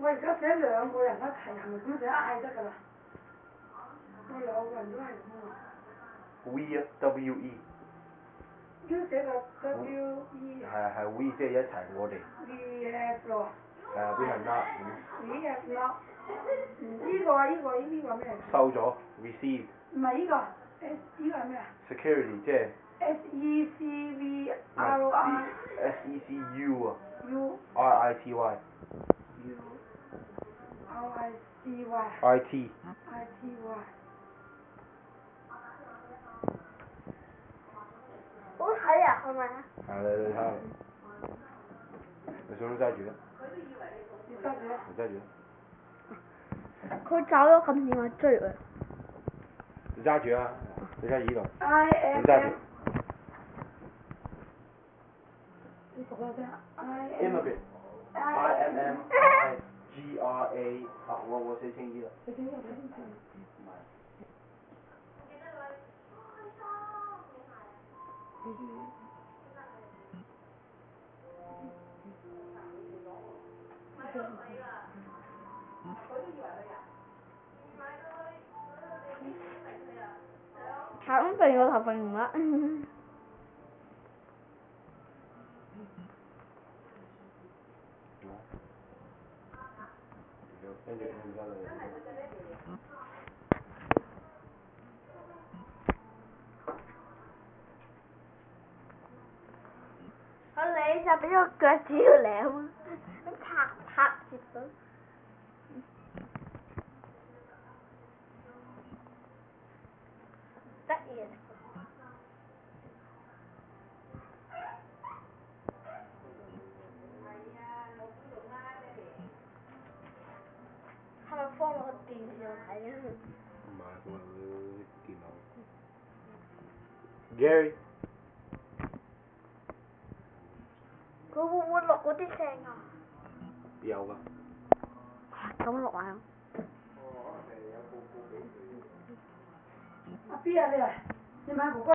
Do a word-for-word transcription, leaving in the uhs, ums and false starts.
我而家寫兩個人一齊，係咪咁寫 I 得㗎啦？我兩個人都係咁啊。 We 啊 ，W E。 要寫個 W E。係係係 we 即係一齊我哋。 We have 咯。 係啊，we have not。 We have not。呢個啊，呢個呢個咩？ 收咗 receive。 唔係呢個 S 呢個係咩啊 ？Security 即係。 S E C V R I。 S E C U 啊。 U。 R I T Y。 U。R I C Y。 I T。 I T Y。好睇啊，係咪啊？ 係你你睇下。你手都揸住啦。 你揸住啦。 你揸住啦。 佢走咗咁點啊？追佢。 你揸住啊！你揸住呢度。 I M M。 你揸住。 你讀下先。I M 入邊。I M M I G R A 啊！我我寫清啲啦。 寫清楚，寫清楚。 肯定個頭髮唔甩。 跟住跟住翻嚟。 我你就俾個腳趾要舐，拍拍住佢。得意啊！係咪放落個電視度睇啊？ 唔係，放落去電腦。Gary。 佢會唔會錄嗰啲聲啊？ 有㗎。 咁錄啊！ 阿 B 啊你啊，你買哥哥。